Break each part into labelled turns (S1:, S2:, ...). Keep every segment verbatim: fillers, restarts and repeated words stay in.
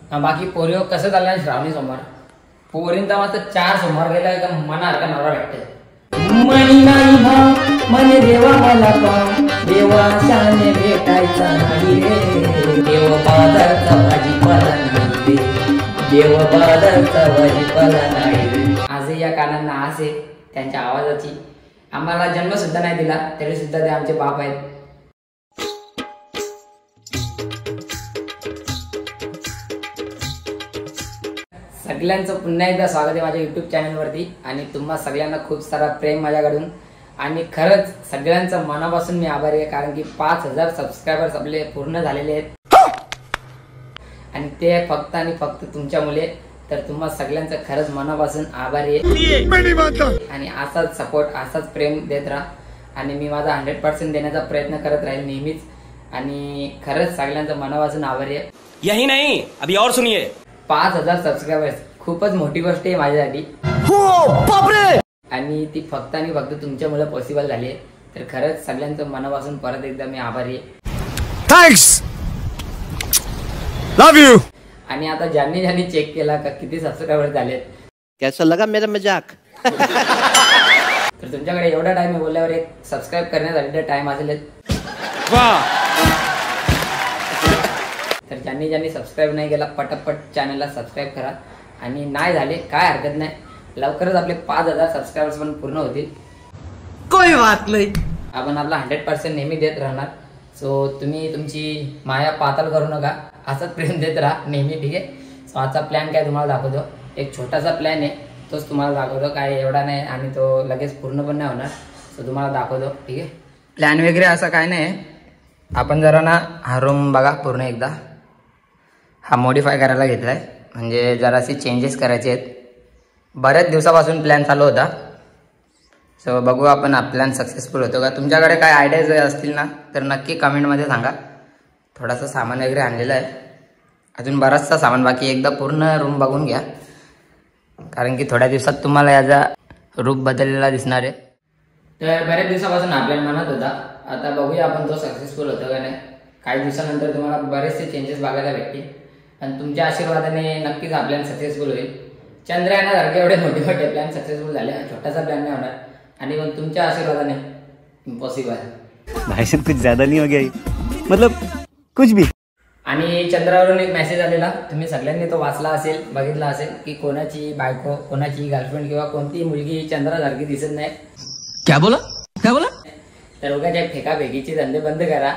S1: बाकी पोरिओ कसं चाललंय श्रावणी सोमवार पोरींचा मात्र चार सोमवार गेलाय का मनासारखा नवरा भेटते मनी नाही भाव मने देवा मला पाव देवाशाने भेटायचा नाही रे देव बाजारचा भाजीपाला नाही रे देव बाजारचा भाजीपाला नाही रे. आजही या कानांना आस आहे त्यांच्या आवाजाची. आम्हाला जन्म सुद्धा नाही दिला तरी सुद्धा ते आमचे बाप आहेत. सगळ्यांचं पुन्हा एकदा स्वागत आहे माझ्या यूट्यूब चॅनलवरती आणि तुम्हा सगळ्यांना खूप सारा प्रेम माझ्याकडून. आणि खरंच सगळ्यांचं मनापासून मी आभारी आहे कारण की पाच हजार सबस्क्रायबर्स आपले पूर्ण झालेले आहेत आणि ते फक्त आणि फक्त तुमच्यामुळे. तर तुम्हा सगळ्यांचं खरंच मनापासून आभारी आहे आणि असाच सपोर्ट असाच प्रेम देत राहा आणि मी माझा हंड्रेड पर्सेंट देण्याचा प्रयत्न करत राहील नेहमीच. आणि खरंच सगळ्यांचं मनापासून आभारी आहे.
S2: यही नहीं अभी और सुनिए.
S1: पाच हजार सबस्क्रायबर्स खूपच मोठी गोष्ट आहे माझ्यासाठी आणि ती फक्त आणि फक्त तुमच्यामुळे पॉसिबल झाली आहे. तर खरंच सगळ्यांचं मनापासून परत एकदा मी आभारी आहे.
S3: Thanks love you.
S1: आणि आता ज्यांनी ज्यांनी चेक केला का किती सबस्क्रायबर झालेत
S4: कैसा लगा मेरा मजाक
S1: तर तुमच्याकडे एवढा टाइम आहे बोलल्यावर एक सबस्क्राईब करण्यासाठी टाइम असेल. तर ज्यांनी ज्यांनी सबस्क्राईब नाही केला पटापट चॅनलला सबस्क्राईब करा आणि नाही झाले काय हरकत नाही लवकरच आपले पाच हजार सबस्क्रायबर्स पण पूर्ण होतील.
S4: कोई बात नाही
S1: आपण आपला हंड्रेड पर्सेंट नेहमी देत राहणार. सो तुम्ही तुमची माया पातळ करू नका असंच प्रेम देत राहा नेहमी. ठीक आहे. सो आजचा प्लॅन काय तुम्हाला दाखवतो. एक छोटासा प्लॅन आहे तोच तुम्हाला दाखवतो. काय एवढा नाही आणि तो लगेच पूर्ण पण नाही होणार. सो तुम्हाला दाखवतो. ठीक आहे. प्लॅन वगैरे असं काय नाही. आपण जरा ना हा रूम बघा पूर्ण एकदा हा मॉडिफाय करायला घेतला आहे म्हणजे जरासे चेंजेस करायचे आहेत. बऱ्याच दिवसापासून प्लॅन चालू होता. सो बघू आपण हा प्लॅन सक्सेसफुल होतो का. तुमच्याकडे काय आयडियाज असतील ना तर नक्की कमेंटमध्ये सांगा. थोडासा सामान वगैरे आणलेलं आहे अजून बराचसा सामान बाकी. एकदा पूर्ण रूम बघून घ्या कारण की थोड्या दिवसात तुम्हाला याचा रूप बदललेला दिसणार आहे. तर बऱ्याच दिवसापासून हा प्लॅन मनात होता. आता बघूया आपण तो सक्सेसफुल होतो का नाही. काही दिवसानंतर तुम्हाला बरेचसे चेंजेस बघायला भेटतील आणि तुमच्या आशीर्वादाने नक्कीच हा प्लॅन सक्सेसफुल होईल. चंद्रयानासारखे एवढे मोठे मोठे प्लॅन सक्सेसफुल झाले छोटासा प्लॅन नाही होणार आणि मग तुमच्या आशीर्वादाने इम्पॉसिबल.
S3: भाई साहब कुछ ज्यादा नहीं हो गया मतलब कुछ भी.
S1: आणि चंद्रावरून एक मेसेज आलेला तुम्ही सगळ्यांनी तो वाचला असेल बघितला असेल की कोणाची बायको कोणाची गर्लफ्रेंड किंवा कोणती मुलगी चंद्रासारखी दिसत नाही.
S2: क्या बोला क्या बोला.
S1: तर उगाच फेकाफेकीचे धंदे बंद करा.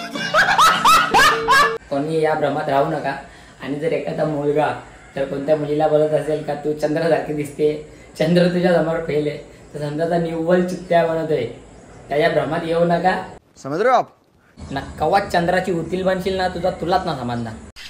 S1: कोणी या भ्रमात राहू नका. आणि जर एखादा मुलगा तर कोणत्या मुलीला बोलत असेल का तू चंद्रासारखी दिसते चंद्र तुझ्या समोर फेल आहे तर समजा निव्वल चित्त्या बनवतोय त्याच्या भ्रमात येऊ नका.
S3: समझ रहे हो आप
S1: ना कवा चंद्राची उतील बनशील ना तुझा तुलाच ना समजणार.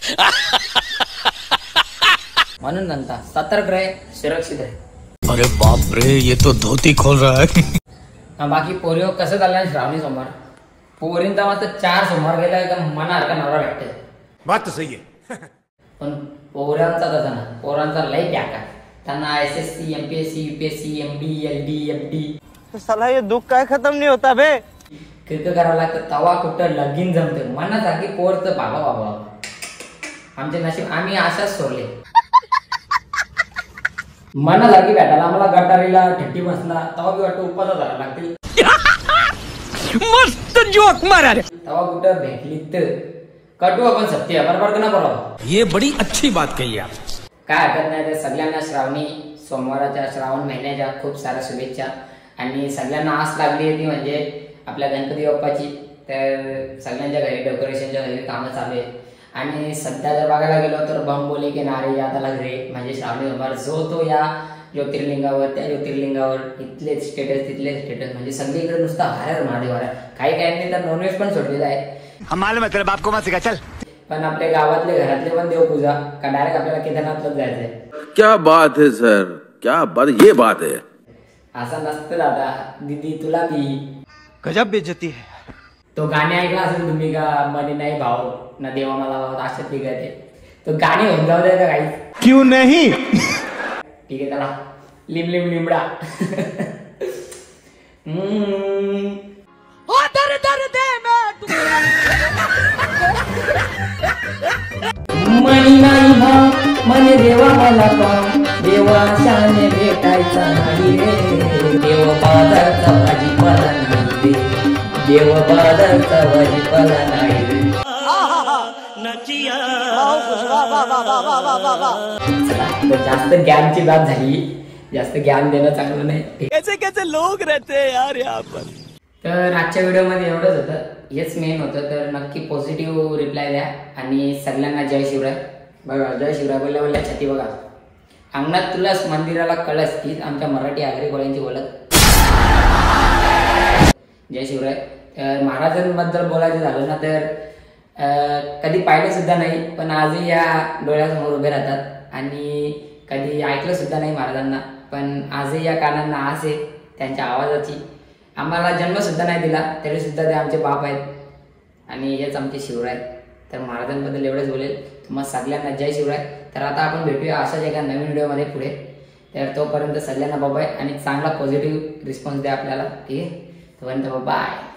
S1: म्हणून नंतर सतर्क रहे सुरक्षित रहे.
S3: अरे बाप रे ये तो धोती खोल रहा है.
S1: बाकी पोरिओ कसं चाललंय श्रावणी सोमवार पोरींचा मात्र चार सोमवार गेलाय का मनासारखा नवरा भेटते.
S3: बात तो सही है.
S1: पण पोरांचा तसा ना पोरांचा लय प्याका. त्यांना S S C M P S C U P S C M D L D F D
S4: साला ये दुख काय खत्म नहीं होता बे.
S1: किरक करावं लागतं तवा कुठं लगीन जमते मनासारखी पोरचं बाबा बाबा. आमचे नशीब आम्ही अशाच सोडले. मनासारखी भेटायला आम्हाला गटारीला ठट्टी बसला तवा बी वाटतं उपवास धरायला लागतील.
S2: मस्त जोक मारा रे.
S1: तवा कुठं भेटली तर कटू आपण सत्य बरोबर का ना बरोबर.
S2: ये बड़ी अच्छी बात कही आप.
S1: काय हरकत नाही. तर सगळ्यांना श्रावणी सोमवाराच्या श्रावण महिन्याच्या खूप साऱ्या शुभेच्छा आणि सगळ्यांना आस लागली होती म्हणजे आपल्या गणपती बाप्पाची. तर सगळ्यांच्या घरी डेकोरेशनच्या घरी कामं चालू आहेत आणि सध्या जर बघायला गेलो तर बम बोले की नारे याद लग रे म्हणजे श्रावणी सोमवार जो तो या ज्योतिर्लिंगावर त्या ज्योतिर्लिंगावर इथले स्टेटस तिथले स्टेटस म्हणजे सगळीकडे नुसतं हरर महादेव हरर. काही काही तर नॉनव्हेज पण सोडलेलं आहे. पण आपल्या गावातले घरातले पण देवपूजा का डायरेक्ट आपल्याला केदारनाथलाच जायचंय.
S5: क्या बात है सर क्या बात ये बात है.
S1: असं नसतं दादा दीदी तुला बी
S4: गजब बेइज्जती है.
S1: तो गाणे ऐकला असेल तुम्ही का मनी नाही भाव ना देवा मला भाव अशात ठीक आहे ते तो गाणी होऊन जाऊ द्या का काही.
S3: क्यों नहीं.
S1: ठीक आहे चला लिम लिम लिमडा. मनी नाही भाव मला पाव देवाशाने भेटायचा नाही रे, देव बाजारचा भाजीपाला नाही रे, देव बाजारचा भाजीपाला नाही रे. चला, तर जास्त ज्ञानची बात झाली, जास्त ज्ञान देणं चांगलं नाही.
S2: कैसे कैसे लोग रहते हैं यार यहाँ पर.
S1: तर आजच्या व्हिडिओमध्ये एवढंच होतं, हेच मेन होतं. तर नक्की पॉझिटिव्ह रिप्लाय द्या आणि सगळ्यांना जय शिवराय. बघा जय शिवराय बोलल्या बोलल्या छाती बघा. अंगणात तुलास मंदिराला कळस, हीच आमच्या मराठी आगरी कोळ्यांची बोलत. जय शिवराय. तर महाराजांबद्दल बोलायचं झालं ना तर कधी पाहिलं सुद्धा नाही, पण आजही या डोळ्यासमोर उभे राहतात आणि कधी ऐकलं सुद्धा नाही महाराजांना, पण आजही या कानांना आस आहे त्यांच्या आवाजाची. आम्हाला जन्म सुद्धा नाही दिला तरी सुद्धा ते आमचे बाप आहेत आणि हेच आमचे शिवराय. तर महाराजांबद्दल एवढंच बोलेल. तुम्हाला सगळ्यांना जय शिवराय. तर आता आपण भेटूया अशाच एका नवीन व्हिडिओमध्ये पुढे. तर तोपर्यंत सगळ्यांना बाय आणि चांगला पॉझिटिव्ह रिस्पॉन्स द्या आपल्याला, ठीक आहे. तोपर्यंत बाय.